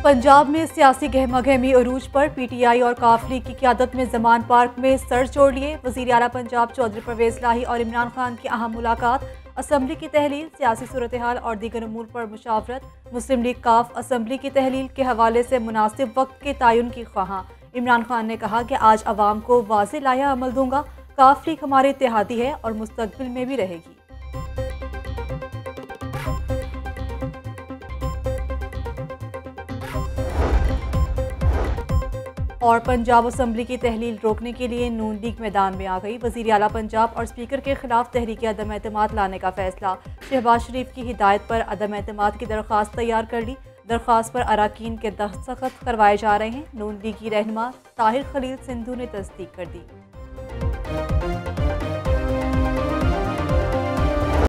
पंजाब में सियासी गहमागहमी अरूज पर पीटीआई और काफ लीग की क़यादत में जमान पार्क में सर जोड़ लिए। वज़ीर आला पंजाब चौधरी परवेज़ लाही और इमरान खान की अहम मुलाकात, असम्बली की तहलील, सियासी सूरत हाल और दीगर अमूर पर मुशावरत। मुस्लिम लीग काफ असम्बली की तहलील के हवाले से मुनासिब वक्त के तयन की ख्वाहां। इमरान खान ने कहा कि आज अवाम को वाज़ेह लाया अमल दूंगा। काफ लीग हमारे इत्तेहादी है और मुस्तकबिल में भी रहेगी। और पंजाब असम्बली की तहलील रोकने के लिए नून लीग मैदान में आ गई। वज़ीर आला पंजाब और स्पीकर के खिलाफ तहरीक अदम एतमाद लाने का फैसला। शहबाज शरीफ की हिदायत पर अदम एतमाद की दरख्वास्त तैयार कर ली। दरख्वास्त पर अराकीन के दस्तखत करवाए जा रहे हैं। नून लीगी रहनुमा ताहिर खलील सिंधु ने तस्दीक कर दी।